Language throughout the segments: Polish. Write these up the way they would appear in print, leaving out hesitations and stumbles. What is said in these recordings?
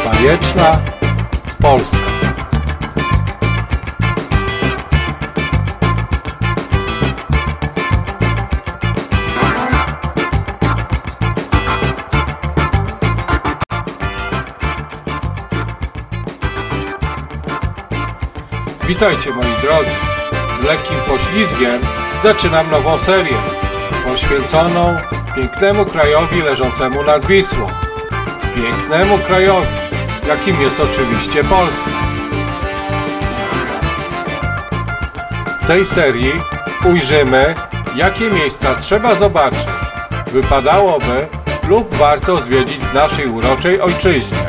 Bajeczna Polska. Witajcie moi drodzy. Z lekkim poślizgiem zaczynam nową serię poświęconą pięknemu krajowi leżącemu nad Wisłą. Pięknemu krajowi, jakim jest oczywiście Polska. W tej serii ujrzymy, jakie miejsca trzeba zobaczyć, wypadałoby lub warto zwiedzić w naszej uroczej ojczyźnie.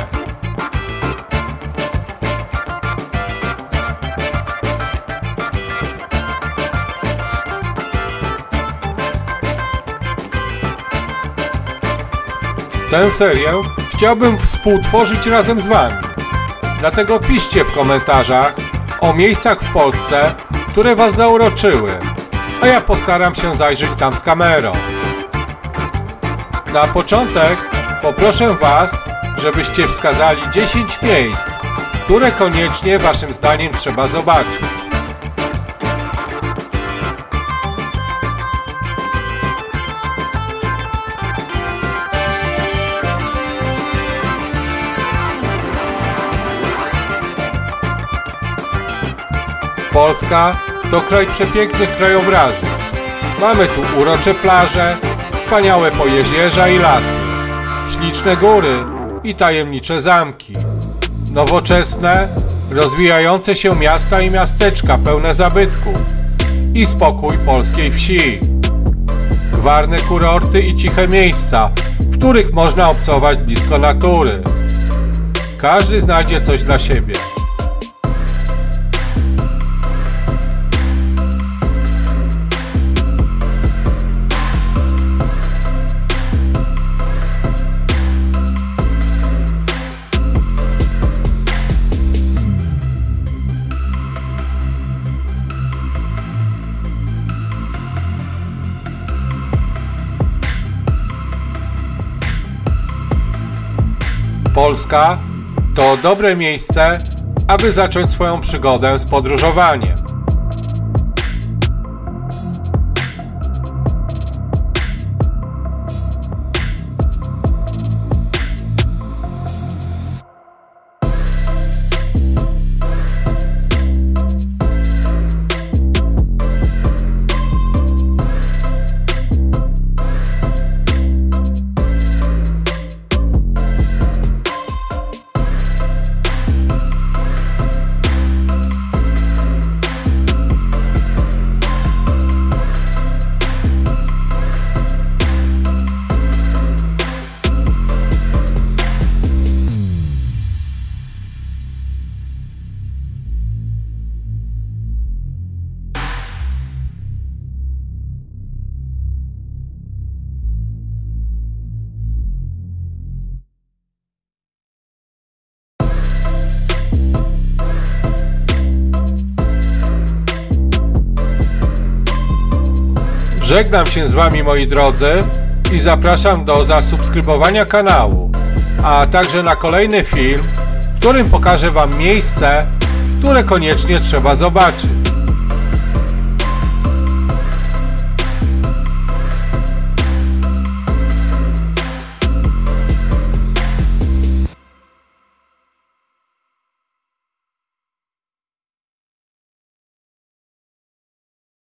Tę serię chciałbym współtworzyć razem z Wami. Dlatego piszcie w komentarzach o miejscach w Polsce, które Was zauroczyły, a ja postaram się zajrzeć tam z kamerą. Na początek poproszę Was, żebyście wskazali 10 miejsc, które koniecznie Waszym zdaniem trzeba zobaczyć. Polska to kraj przepięknych krajobrazów. Mamy tu urocze plaże, wspaniałe pojezierza i lasy, śliczne góry i tajemnicze zamki, nowoczesne, rozwijające się miasta i miasteczka pełne zabytków i spokój polskiej wsi, gwarne kurorty i ciche miejsca, w których można obcować blisko natury. Każdy znajdzie coś dla siebie. Polska to dobre miejsce, aby zacząć swoją przygodę z podróżowaniem. Żegnam się z Wami moi drodzy i zapraszam do zasubskrybowania kanału, a także na kolejny film, w którym pokażę Wam miejsce, które koniecznie trzeba zobaczyć.